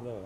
บเลย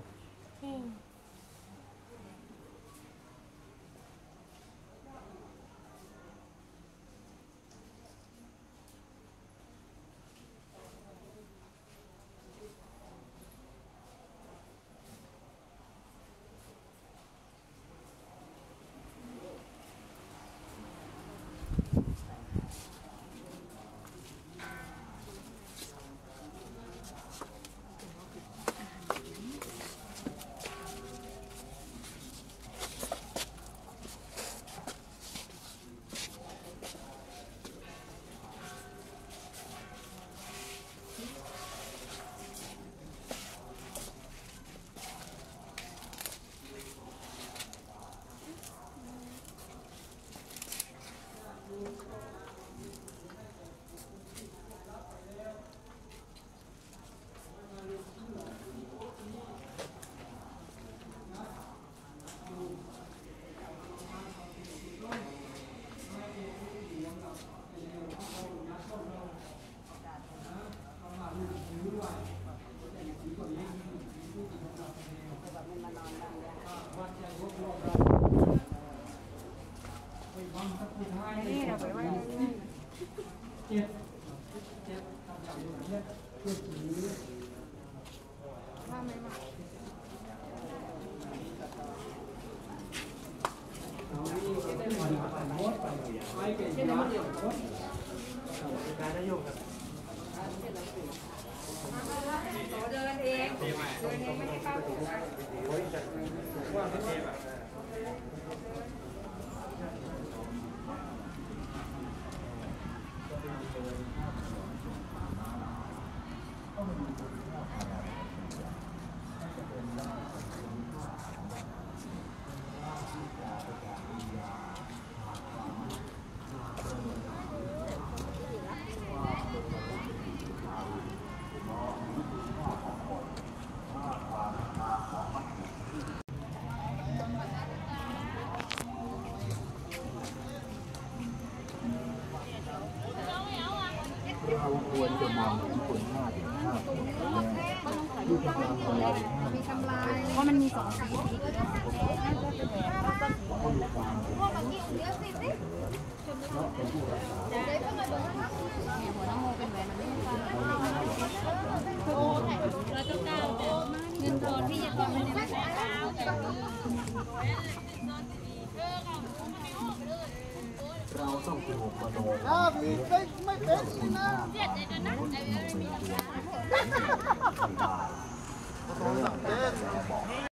นี่เราไปไว้เจ็บว่าไม่มาการได้ยกครับเดินเองไม่ได้เข้าถึงกันว่าไม่เทแบบเราควรจะมองถึงคุณค่าที่จะทำอะไรมีกำไรเพราะมันมี2 สีพวกเมื่อกี้เดี๋ยวสิเนี่ยหัวน้องโมเป็นแหวนมันไม่มีความโอ้ไหนเราต้องก้าวเงินทอนที่จะต้องเป็นไม่ใช่ก้าวแต่เราต้องผูกมาโดนมีไม่เป็นนะเสียใจนะไม่มี